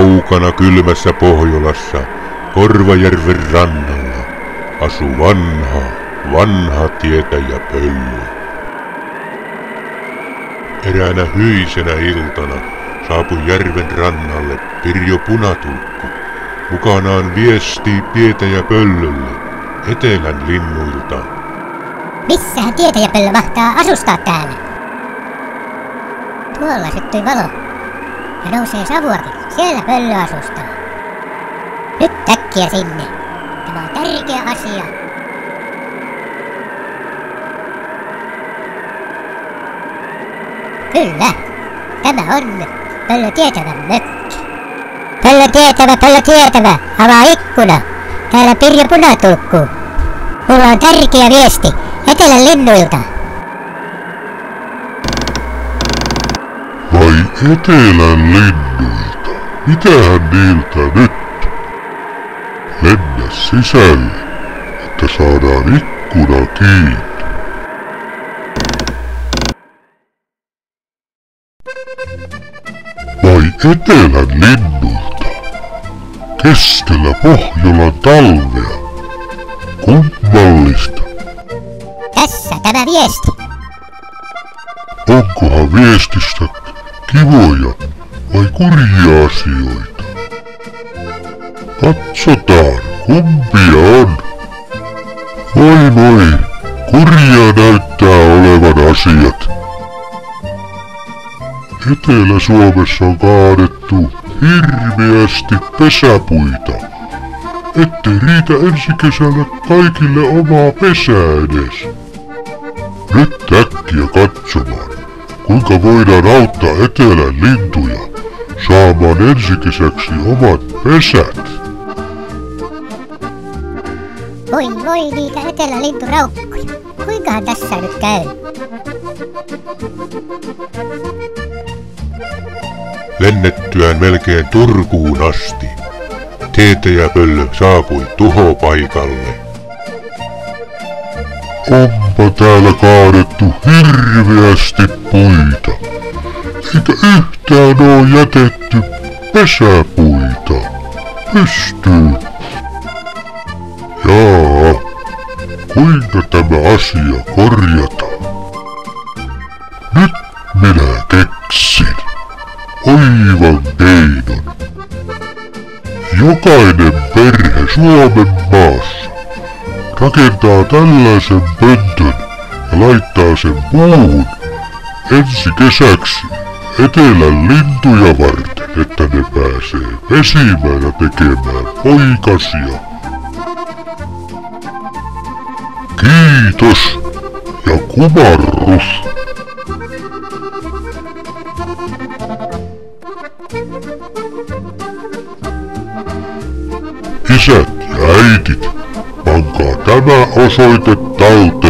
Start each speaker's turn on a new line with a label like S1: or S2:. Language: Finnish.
S1: Kaukana kylmässä Pohjolassa, Korvajärven rannalla, asui vanha tietäjä Pöllö. Eräänä hyisenä iltana saapui järven rannalle Pirjo Punatulkku. Mukanaan viesti tietäjä Pöllölle etelän linnuilta.
S2: Missähän tietäjä Pöllö mahtaa asustaa täällä? Tuolla syttyi valo ja nousee savuakin. Siellä Pöllö asustaa. Nyt äkkiä sinne. Tämä on tärkeä asia. Kyllä, tämä on Pöllö tietävän mökki. Pöllö tietävä, avaa ikkuna. Täällä Pirjo Punatulkku. Mulla on tärkeä viesti etelän linnuilta.
S3: Vai etelän linnuilta? Mitähän niiltä nyt? Lennä sisälle, että saadaan ikkuna kiinni. Vai etelän linnulta? Keskellä Pohjolan talvea. Kummallista.
S2: Tässä tämä viesti.
S3: Onkohan viestistä kivoja vai kurjia asioita? Katsotaan, kumpia on. Moi, kurjia näyttää olevan asiat. Etelä-Suomessa on kaadettu hirveästi pesäpuita, ettei riitä ensi kesänä kaikille omaa pesää edes. Nyt äkkiä katsomaan, kuinka voidaan auttaa etelän lintuja saamaan ensi kesäksi omat pesät.
S2: Voi niitä etelälinturaukkoja. Kuinkahan tässä nyt käy?
S1: Lennettyään melkein Turkuun asti, tietäjä Pöllö saapui tuhopaikalle.
S3: Onpa täällä kaadettu hirveästi puita, eikä yhtään oo jätetty pesäpuita pystyyn. Jaa, kuinka tämä asia korjataan? Nyt minä keksin oivan keinon. Jokainen perhe Suomen maassa rakentaa tällaisen pöntön ja laittaa sen puuhun ensi kesäksi etelän lintuja varten, että ne pääsee pesimään ja tekemään poikasia. Kiitos ja kumarrus! Isät ja äitit, pankaa tämä osoite talteen.